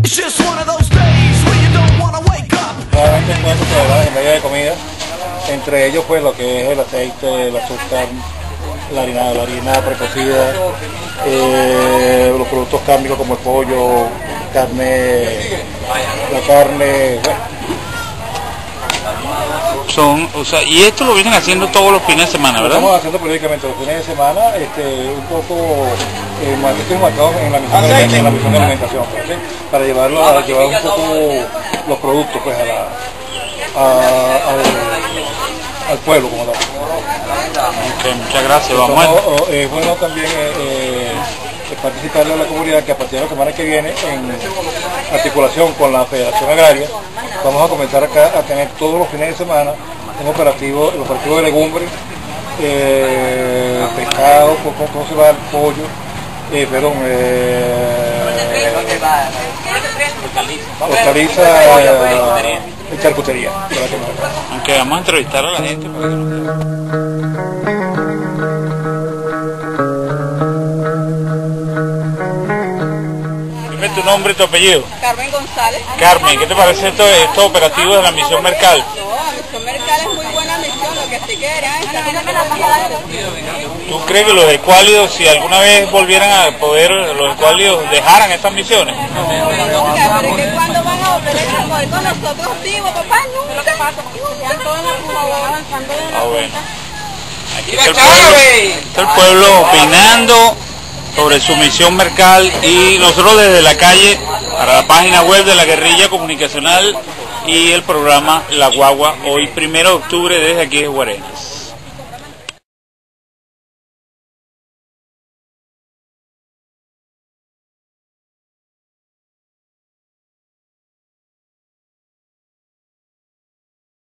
Realmente encuentros celebrados en medio de comida, entre ellos pues lo que es el aceite, el azúcar, la harina precocida, los productos cárnicos como el pollo, la carne, bueno. Y esto lo vienen haciendo todos los fines de semana, ¿verdad? Lo estamos haciendo periódicamente los fines de semana, un poco marcados en la misión de alimentación, ¿sí? Para llevar un poco los productos pues al pueblo como tal. Okay, muchas gracias. Es bueno también participarle a la comunidad que a partir de la semana que viene, en articulación con la Federación Agraria, vamos a comenzar acá a tener todos los fines de semana un operativo de legumbres, pescado, ¿cómo se va? El pollo, hortaliza y charcutería. Aunque vamos a entrevistar a la gente. Dime tu nombre y tu apellido. Carmen González. Carmen, ¿qué te parece estos operativos de la misión Mercal? No, la misión Mercal es muy buena misión, lo que sí que era. ¿Tú crees que los escuálidos, si alguna vez volvieran a poder, los escuálidos dejaran estas misiones? No, pero es que cuando van a volver a poder con nosotros vivos, papá, nunca. Ah, bueno. Aquí está el pueblo opinando sobre su misión Mercal, y nosotros desde la calle para la página web de la Guerrilla Comunicacional y el programa La Guagua, hoy 1 de octubre desde aquí de Guarenas.